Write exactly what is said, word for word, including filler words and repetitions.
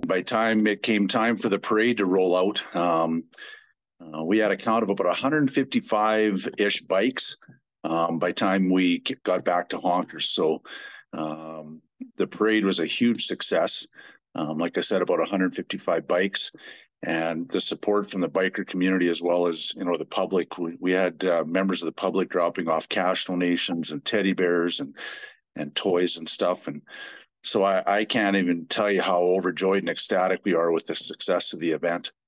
by time it came time for the parade to roll out, um, uh, we had a count of about one hundred fifty-five-ish bikes um, by time we got back to Honkers. So um, the parade was a huge success. Um, like I said, about one hundred fifty-five bikes, and the support from the biker community as well as, you know, the public. We, we had uh, members of the public dropping off cash donations and teddy bears and and toys and stuff. And so I, I can't even tell you how overjoyed and ecstatic we are with the success of the event.